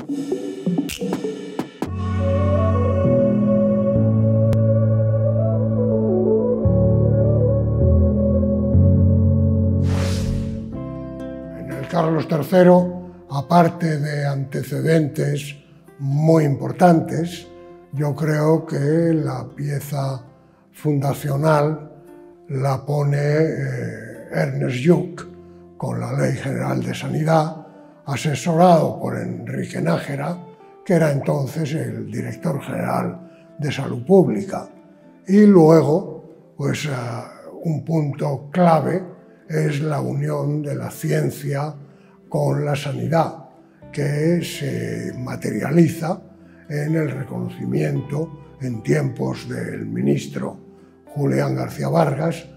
En el Carlos III, aparte de antecedentes muy importantes, yo creo que la pieza fundacional la pone Ernest Lluch con la Ley General de Sanidad, asesorado por Enrique Nájera, que era entonces el director general de Salud Pública. Y luego, pues un punto clave es la unión de la ciencia con la sanidad, que se materializa en el reconocimiento en tiempos del ministro Julián García Vargas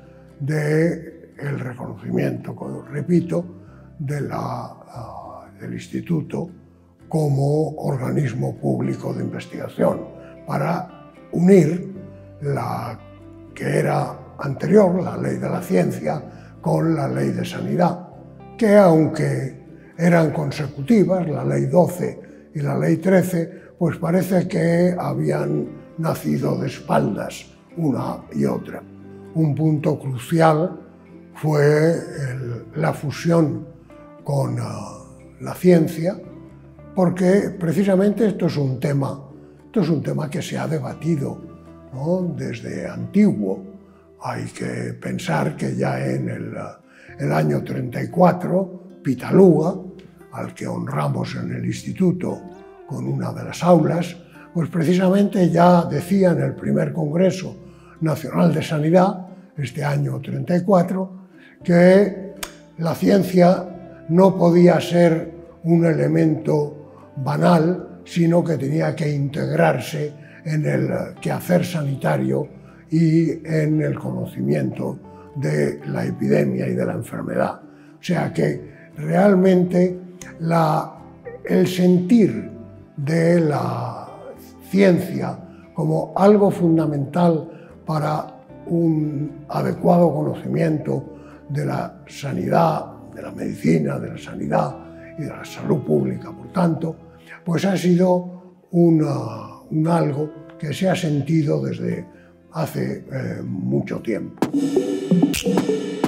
del reconocimiento, repito, del Instituto como organismo público de investigación para unir la que era anterior, la Ley de la Ciencia, con la Ley de Sanidad, que aunque eran consecutivas, la Ley 12 y la Ley 13, pues parece que habían nacido de espaldas una y otra. Un punto crucial fue la fusión con la ciencia, porque precisamente esto es un tema que se ha debatido, ¿no?, desde antiguo. Hay que pensar que ya en el año 34, Pitaluga, al que honramos en el instituto con una de las aulas, pues precisamente ya decía en el primer Congreso Nacional de Sanidad, este año 34, que la ciencia no podía ser un elemento banal, sino que tenía que integrarse en el quehacer sanitario y en el conocimiento de la epidemia y de la enfermedad. O sea que realmente el sentir de la ciencia como algo fundamental para un adecuado conocimiento de la sanidad, de la medicina, de la sanidad y de la salud pública, por tanto, pues ha sido un algo que se ha sentido desde hace mucho tiempo.